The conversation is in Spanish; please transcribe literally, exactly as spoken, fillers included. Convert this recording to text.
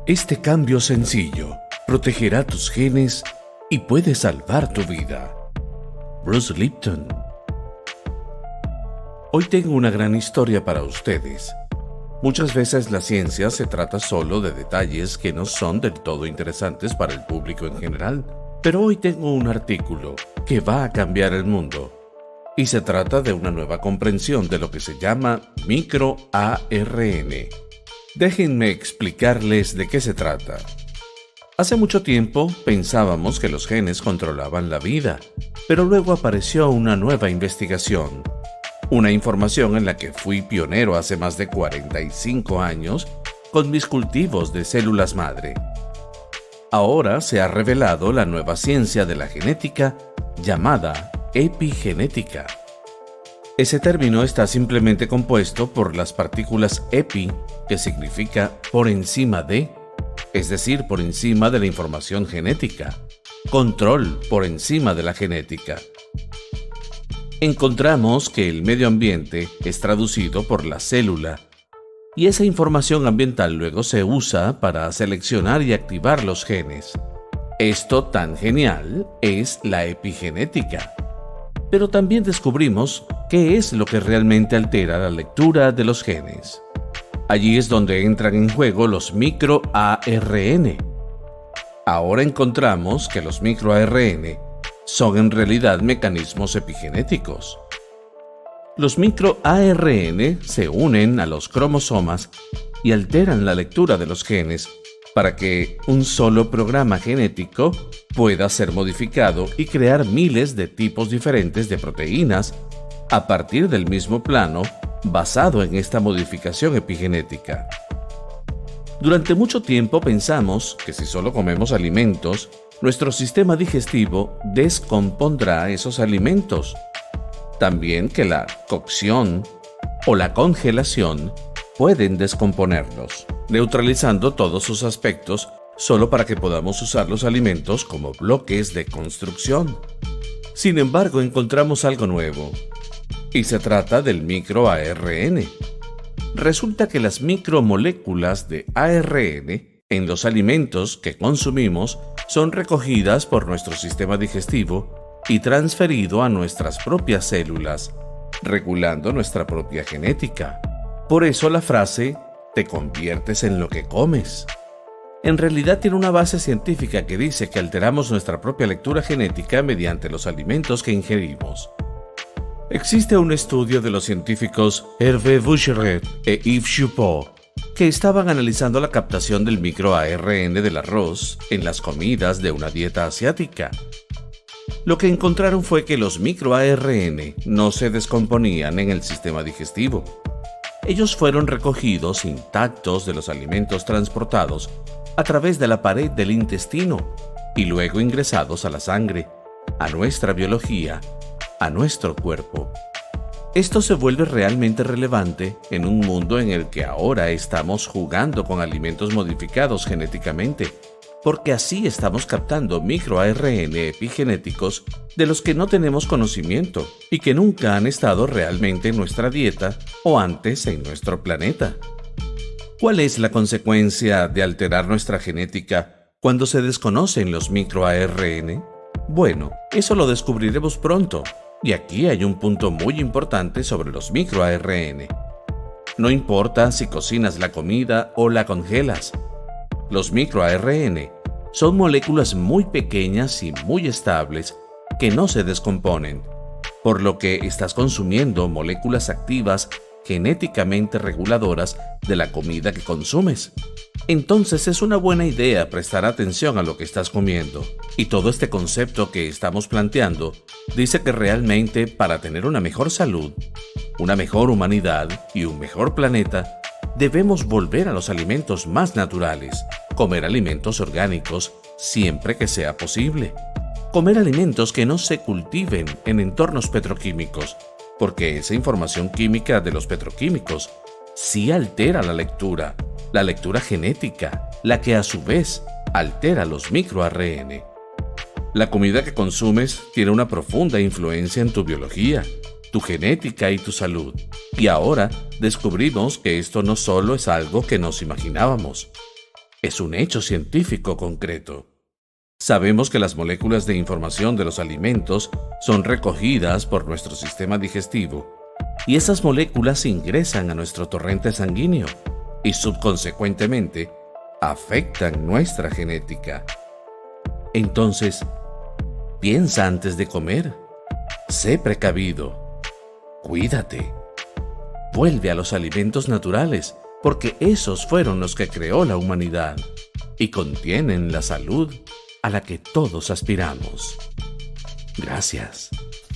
Este cambio sencillo protegerá tus genes y puede salvar tu vida. Bruce Lipton. Hoy tengo una gran historia para ustedes. Muchas veces la ciencia se trata solo de detalles que no son del todo interesantes para el público en general, pero hoy tengo un artículo que va a cambiar el mundo. Y se trata de una nueva comprensión de lo que se llama microA R N. Déjenme explicarles de qué se trata. Hace mucho tiempo pensábamos que los genes controlaban la vida, pero luego apareció una nueva investigación. Una información en la que fui pionero hace más de cuarenta y cinco años con mis cultivos de células madre. Ahora se ha revelado la nueva ciencia de la genética llamada epigenética. Ese término está simplemente compuesto por las partículas epi, que significa por encima de, es decir, por encima de la información genética, control por encima de la genética. Encontramos que el medio ambiente es traducido por la célula, y esa información ambiental luego se usa para seleccionar y activar los genes. Esto tan genial es la epigenética. Pero también descubrimos qué es lo que realmente altera la lectura de los genes. Allí es donde entran en juego los microA R N. Ahora encontramos que los microA R N son en realidad mecanismos epigenéticos. Los microA R N se unen a los cromosomas y alteran la lectura de los genes para que un solo programa genético pueda ser modificado y crear miles de tipos diferentes de proteínas a partir del mismo plano basado en esta modificación epigenética. Durante mucho tiempo pensamos que si solo comemos alimentos, nuestro sistema digestivo descompondrá esos alimentos. También que la cocción o la congelación pueden descomponerlos, neutralizando todos sus aspectos solo para que podamos usar los alimentos como bloques de construcción. Sin embargo, encontramos algo nuevo, y se trata del microA R N. Resulta que las micromoléculas de A R N en los alimentos que consumimos son recogidas por nuestro sistema digestivo y transferido a nuestras propias células, regulando nuestra propia genética. Por eso la frase, te conviertes en lo que comes. En realidad tiene una base científica que dice que alteramos nuestra propia lectura genética mediante los alimentos que ingerimos. Existe un estudio de los científicos Hervé Boucheret e Yves Choupot que estaban analizando la captación del microA R N del arroz en las comidas de una dieta asiática. Lo que encontraron fue que los microA R N no se descomponían en el sistema digestivo. Ellos fueron recogidos intactos de los alimentos transportados a través de la pared del intestino y luego ingresados a la sangre, a nuestra biología, a nuestro cuerpo. Esto se vuelve realmente relevante en un mundo en el que ahora estamos jugando con alimentos modificados genéticamente, porque así estamos captando microA R N epigenéticos de los que no tenemos conocimiento y que nunca han estado realmente en nuestra dieta o antes en nuestro planeta. ¿Cuál es la consecuencia de alterar nuestra genética cuando se desconocen los microA R N? Bueno, eso lo descubriremos pronto, y aquí hay un punto muy importante sobre los microA R N. No importa si cocinas la comida o la congelas, los microA R N son moléculas muy pequeñas y muy estables que no se descomponen, por lo que estás consumiendo moléculas activas genéticamente reguladoras de la comida que consumes. Entonces es una buena idea prestar atención a lo que estás comiendo. Y todo este concepto que estamos planteando dice que realmente para tener una mejor salud, una mejor humanidad y un mejor planeta, debemos volver a los alimentos más naturales, comer alimentos orgánicos siempre que sea posible, comer alimentos que no se cultiven en entornos petroquímicos, porque esa información química de los petroquímicos sí altera la lectura, la lectura genética, la que a su vez altera los microA R N. La comida que consumes tiene una profunda influencia en tu biología, tu genética y tu salud. Y ahora descubrimos que esto no solo es algo que nos imaginábamos. Es un hecho científico concreto. Sabemos que las moléculas de información de los alimentos son recogidas por nuestro sistema digestivo y esas moléculas ingresan a nuestro torrente sanguíneo y subconsecuentemente afectan nuestra genética. Entonces, piensa antes de comer. Sé precavido. Cuídate. Vuelve a los alimentos naturales, porque esos fueron los que creó la humanidad y contienen la salud a la que todos aspiramos. Gracias.